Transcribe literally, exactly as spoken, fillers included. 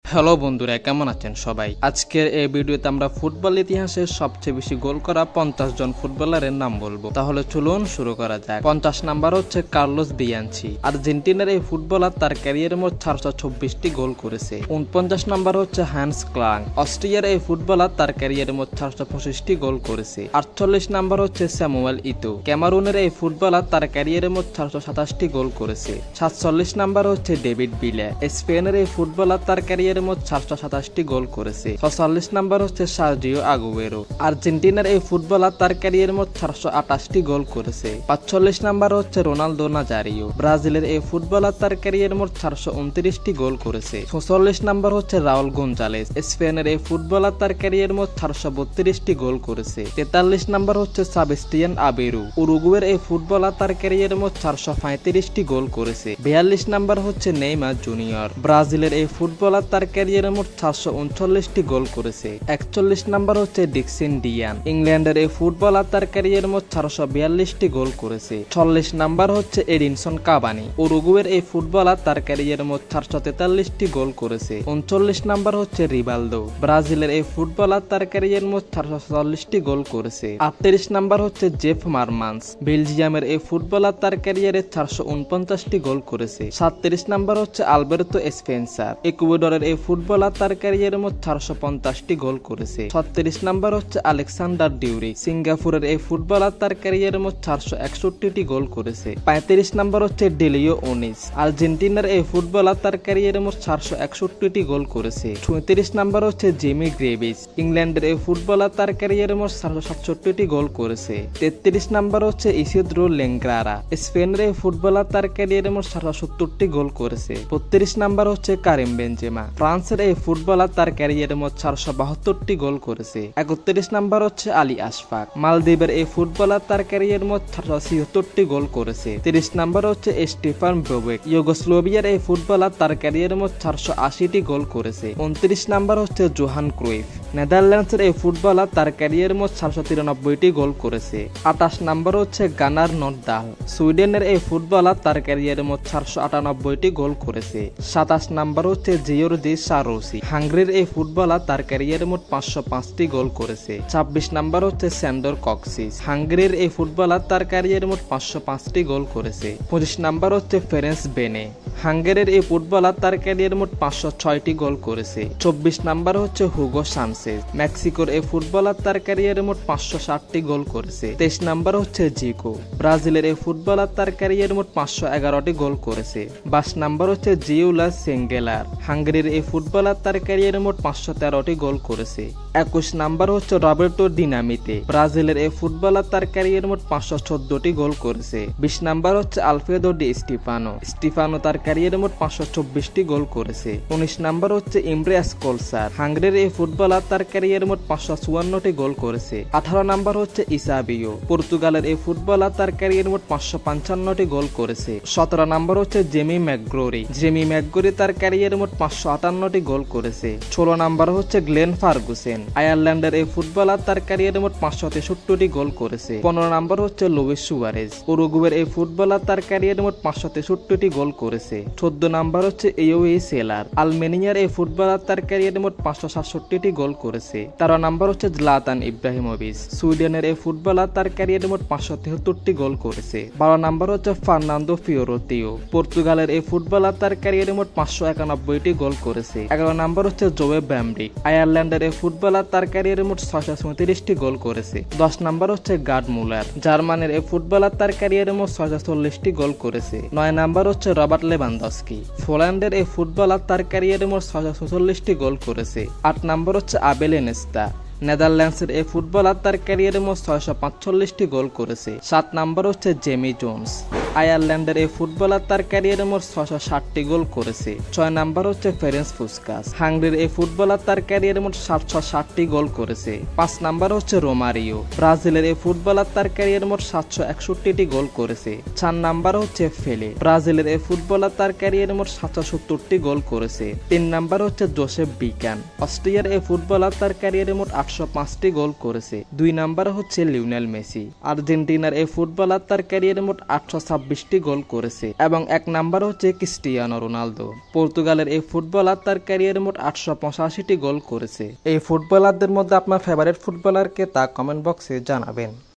Hello বন্ধুরা, কেমন আছেন সবাই? আজকের এই ভিডিওতে আমরা ফুটবল ইতিহাসে সবচেয়ে বেশি গোল করা পঞ্চাশ জন ফুটবলারের নাম বলবো। তাহলে চলুন শুরু করা যাক। পঞ্চাশ নাম্বার হচ্ছে কার্লোস বিয়াঞ্চি। আর্জেন্টিনার এই ফুটবলার তার ক্যারিয়ারে মোট চারশো চব্বিশটি গোল করেছে। উনপঞ্চাশ নাম্বার হচ্ছে হ্যান্স ক্লাং। অস্ট্রিয়ার এই ফুটবলার তার ক্যারিয়ারে মোট চারশো পঁচিশটি গোল করেছে। আটচল্লিশ নাম্বার হচ্ছে স্যামুয়েল ইতো। ক্যামারুনের এই ফুটবলার তার ক্যারিয়ারে মোট চারশো সাতাশটি গোল করেছে। সাতচল্লিশ নাম্বার হচ্ছে ডেভিড ভিলা। স্পেনের এই ফুটবলার তার ক্যারিয়ারে মোট চারশো সাতাশটি গোল করেছে। ছচল্লিশ নাম্বার হচ্ছে সার্জিও আগুয়েরো। আর্জেন্টিনার এই ফুটবলার তার ক্যারিয়ারে মোট চারশো আটাশটি গোল করেছে। পাঁচচল্লিশ নাম্বার হচ্ছে রোনালদো নাজারিও। ব্রাজিলের এই ফুটবলার তার ক্যারিয়ারে মোট চারশো উনত্রিশটি গোল করেছে। ছচল্লিশ নাম্বার হচ্ছে রাউল গোঞ্জালেস। স্পেনের এই ফুটবলার তার ক্যারিয়ারে মোট চারশো বত্রিশটি গোল করেছে। তেতাল্লিশ নাম্বার হচ্ছে সেবাস্টিয়ান আবেরু। উরুগুয়ের এই ফুটবলার তার ক্যারিয়ারে মোট চারশো পঁয়ত্রিশটি গোল করেছে। বিয়াল্লিশ নাম্বার হচ্ছে নেইমার জুনিয়র। ব্রাজিলের এই ফুটবলার তার ক্যারিয়ারে মোট চারশো উনচল্লিশটি গোল করেছে। একচল্লিশ নাম্বার হচ্ছে ডিকসন ডিয়ান। ইংল্যান্ডের এই ফুটবলার তার ক্যারিয়ারে মোট চারশো বিয়াল্লিশটি গোল করেছে। চল্লিশ নাম্বার হচ্ছে এডিনসন কাভানি। উরুগুয়ের এই ফুটবলার তার ক্যারিয়ারে মোট চারশো তেতাল্লিশটি গোল করেছে। উনচল্লিশ নাম্বার হচ্ছে রিভালদো। ব্রাজিলের এই ফুটবলার তার ক্যারিয়ারে মোট চারশো চল্লিশটি গোল করেছে। আটত্রিশ নাম্বার হচ্ছে জেফ মারমান্স। বেলজিয়ামের এই ফুটবলার তার ক্যারিয়ারে চারশো উনপঞ্চাশটি গোল করেছে। সাতত্রিশ নাম্বার হচ্ছে আলবের্তো স্পেন্সার। ইকুয়েডরের এই ফুটবলার তার ক্যারিয়ারে মোট চারশো পঞ্চাশটি গোল করেছে। ছত্রিশ নাম্বার হচ্ছে আলেকসান্ডার ডিউরি। সিঙ্গাপুরের এই ফুটবলার তার ক্যারিয়ারে মোট চারশো একষট্টিটি গোল করেছে। পঁয়ত্রিশ নাম্বার হচ্ছে ডেলিও ওনিস। আর্জেন্টিনার এই ফুটবলার তার ক্যারিয়ারে মোট চারশো একষট্টিটি গোল করেছে। ছয়ত্রিশ নাম্বার হচ্ছে জিমি গ্রেভিস। ইংল্যান্ডের এই ফুটবলার তার ক্যারিয়ারে মোট চারশো সাতষট্টিটি গোল করেছে। তেত্রিশ নাম্বার হচ্ছে ইসিদ্রো লেঙ্গ্রারা। স্পেনের এই ফুটবলার তার ক্যারিয়ারে মোট চারশো সত্তরটি গোল করেছে। বত্রিশ নাম্বার হচ্ছে কারিম বেনজেমা। ফ্রান্সের এই ফুটবলার তার ক্যারিয়ারে মোট চারশো বাহাত্তরটি গোল করেছে। একত্রিশ নাম্বার হচ্ছে আলী আশফাক। মালদ্বীপের এই ফুটবলার তার ক্যারিয়ারে মোট চারশো ছিয়াত্তরটি গোল করেছে। তিরিশ নাম্বার হচ্ছে স্টিফান বোবেক। ইউগোস্লোভিয়ার এই ফুটবলার তার ক্যারিয়ারে মোট চারশো আশিটি গোল করেছে। উনত্রিশ নাম্বার হচ্ছে জোহান ক্রুইফ। নেদারল্যান্ডসের এই ফুটবলার তার ক্যারিয়ারে মোট চারশো তিরানব্বইটি গোল করেছে। আঠাশ নাম্বার হচ্ছে গানার নর্দাল। সুইডেনের এই ফুটবলার তার ক্যারিয়ারে মোট চারশো আটানব্বইটি গোল করেছে। সাতাশ নাম্বার হচ্ছে জিওর্জি সারোসি। হাঙ্গেরির এই ফুটবলার তার ক্যারিয়ারে মোট পাঁচশো পাঁচটি গোল করেছে। ছাব্বিশ নাম্বার হচ্ছে স্যান্ডর কক্সিস। হাঙ্গেরির এই ফুটবলার তার ক্যারিয়ারে মোট পাঁচশো পাঁচটি গোল করেছে। পঁচিশ নাম্বার হচ্ছে ফেরেন্স বেনে। হাঙ্গেরির এই ফুটবলার তার ক্যারিয়ারে মোট পাঁচশো ছয়টি গোল করেছে। চব্বিশ নাম্বার হচ্ছে হুগো সানচেজ। মেক্সিকোর এই ফুটবলার তার ক্যারিয়ারে মোট পাঁচশো ষাটটি গোল করেছে। তেইশ নাম্বার হচ্ছে জিকো। ব্রাজিলের এই ফুটবলার তার ক্যারিয়ারে মোট পাঁচশো এগারোটি গোল করেছে। বাইশ নাম্বার হচ্ছে জিউলাস সেঙ্গেলার। হাঙ্গেরির এই ফুটবলার তার ক্যারিয়ারে মোট পাঁচশো তেরোটি গোল করেছে। একুশ নাম্বার হচ্ছে রবের্টো ডিনামিতে। ব্রাজিলের এই ফুটবলার তার ক্যারিয়ারে মোট পাঁচশো চোদ্দটি গোল করেছে। বিশ নাম্বার হচ্ছে আলফ্রেদো ডি স্টিফানো। স্টিফানো তার ক্যারিয়ারে মোট পাঁচশো চব্বিশটি গোল করেছে। উনিশ নাম্বার হচ্ছে ইমব্রেস কোলসার। হাঙ্গেরির এই ফুটবলার তার ক্যারিয়ারে মোট পাঁচশো চুয়ান্নটি গোল করেছে। আঠারো নাম্বার হচ্ছে ইসাবিও। পর্তুগালের এই ফুটবলার তার ক্যারিয়ারে মোট পাঁচশো পঞ্চান্নটি গোল করেছে। সতেরো নাম্বার হচ্ছে জেমি ম্যাকগ্রোরি। জেমি ম্যাকগ্রোরি তার ক্যারিয়ারে মোট পাঁচশো আটান্নটি গোল করেছে। ষোলো নাম্বার হচ্ছে গ্লেন ফার্গুসেন। আয়ারল্যান্ডের এই ফুটবলার তার ক্যারিয়ারে মোট পাঁচশো তেষট্টিটি গোল করেছে। পনেরো নাম্বার হচ্ছে লুইস সুয়ারেজ। উরুগুয়ের এই ফুটবলার তার ক্যারিয়ারে মোট পাঁচশো তেষট্টিটি গোল করেছে। চোদ্দ নাম্বার হচ্ছে ইউই সেলার। আলমেনিয়ার এই ফুটবলার তার ক্যারিয়ারে মোট পাঁচশো সাতষট্টিটি গোল করেছে। তেরো নাম্বার হচ্ছে জলাতান ইব্রাহিমোভিচ। সুইডেনের এই ফুটবলার তার ক্যারিয়ারে মোট পাঁচশো তেহত্তরটি গোল করেছে। বারো নাম্বার হচ্ছে ফার্নান্দো ফিওরেতিও। পর্তুগালের এই ফুটবলার তার ক্যারিয়ারে মোট পাঁচশো একানব্বইটি গোল করেছে। এগারো নাম্বার হচ্ছে জোয়ে ব্যামরিক। আয়ারল্যান্ডের এই ফুটবলার তার ক্যারিয়ারে মোট ছয়শো চৌত্রিশটি গোল করেছে। দশ নাম্বার হচ্ছে গার্ড মুলার। জার্মানির এই ফুটবলার তার ক্যারিয়ারে মোট ছয়শো চল্লিশটি গোল করেছে। নয় নাম্বার হচ্ছে রবার্ট লেভানডস্কি। পোল্যান্ডের এই ফুটবলার তার ক্যারিয়ারে মোট ছয়শো চৌচল্লিশটি গোল করেছে। আট নাম্বার হচ্ছে আবেল এনেস্তা। নেদারল্যান্ডসের এই ফুটবলার তার ক্যারিয়ারে মোট ছয়শো পাঁচচল্লিশটি গোল করেছে। সাত নাম্বার হচ্ছে জেমি জোন্স। আয়ারল্যান্ডের এই ফুটবলার তার ক্যারিয়ারে মোট ছয়শো ষাটটি গোল করেছে। ছয় নাম্বার হচ্ছে ফেরেন্স ফুসকাস। হাঙ্গেরির এই ফুটবলার তার ক্যারিয়ারে মোট সাতশো ষাটটি গোল করেছে। পাঁচ নাম্বার হচ্ছে রোমারিও। ব্রাজিলের এই ফুটবলার তার ক্যারিয়ারে মোট সাতশো একষট্টিটি গোল করেছে। চার নাম্বার হচ্ছে ফেলে। ব্রাজিলের এই ফুটবলার তার ক্যারিয়ারে মোট সাতশো সত্তরটি গোল করেছে। তিন নাম্বার হচ্ছে জোসেফ বিকান। অস্ট্রিয়ার এই ফুটবলার তার ক্যারিয়ারে মোট আটশো পাঁচটি গোল করেছে। দুই নাম্বার হচ্ছে লিওনেল মেসি। আর্জেন্টিনার এই ফুটবলার তার ক্যারিয়ারে মোট আটশো ছাব্বিশটি গোল করেছে এবং এক নাম্বার হচ্ছে ক্রিস্টিয়ানো রোনালদো। পর্তুগালের এই ফুটবলার তার ক্যারিয়ারে মোট আটশো পঁচাশিটি গোল করেছে। এই ফুটবলারদের মধ্যে আপনার ফেভারিট ফুটবলারকে তা কমেন্ট বক্সে জানাবেন।